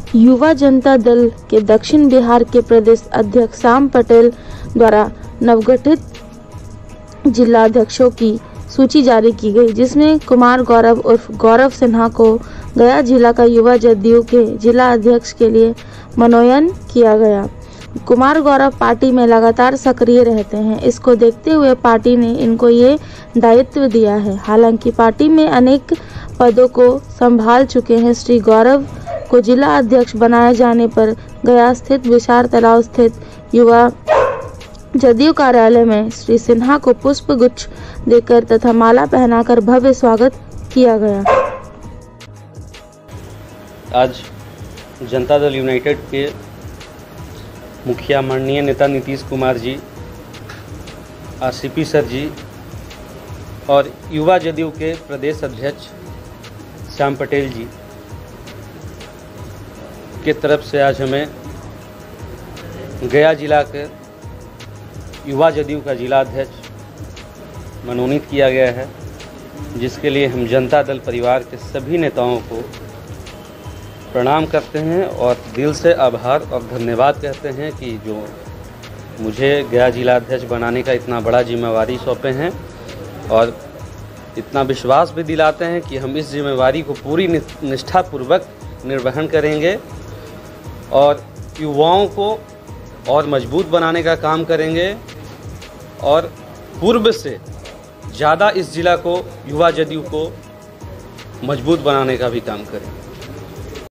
युवा जनता दल के दक्षिण बिहार के प्रदेश अध्यक्ष श्याम पटेल द्वारा नवगठित जिला अध्यक्षों की सूची जारी की गई, जिसमें कुमार गौरव उर्फ गौरव सिन्हा को गया जिला का युवा जदयू के जिला अध्यक्ष के लिए मनोनयन किया गया। कुमार गौरव पार्टी में लगातार सक्रिय रहते हैं। इसको देखते हुए पार्टी ने इनको ये दायित्व दिया है। हालांकि पार्टी में अनेक पदों को संभाल चुके हैं। श्री गौरव को जिला अध्यक्ष बनाए जाने पर गया स्थित विशाल तालाब स्थित युवा जदयू कार्यालय में श्री सिन्हा को पुष्प गुच्छ देकर तथा माला पहनाकर भव्य स्वागत किया गया। आज जनता दल यूनाइटेड के मुखिया माननीय नेता नीतीश कुमार जी, आरसीपी सर जी और युवा जदयू के प्रदेश अध्यक्ष श्याम पटेल जी के तरफ से आज हमें गया जिला के युवा जदयू का जिला अध्यक्ष मनोनीत किया गया है, जिसके लिए हम जनता दल परिवार के सभी नेताओं को प्रणाम करते हैं और दिल से आभार और धन्यवाद कहते हैं कि जो मुझे गया जिला अध्यक्ष बनाने का इतना बड़ा जिम्मेवारी सौंपे हैं और इतना विश्वास भी दिलाते हैं कि हम इस जिम्मेवारी को पूरी निष्ठापूर्वक निर्वहन करेंगे और युवाओं को और मजबूत बनाने का काम करेंगे और पूर्व से ज़्यादा इस जिला को, युवा जदयू को मजबूत बनाने का भी काम करेंगे।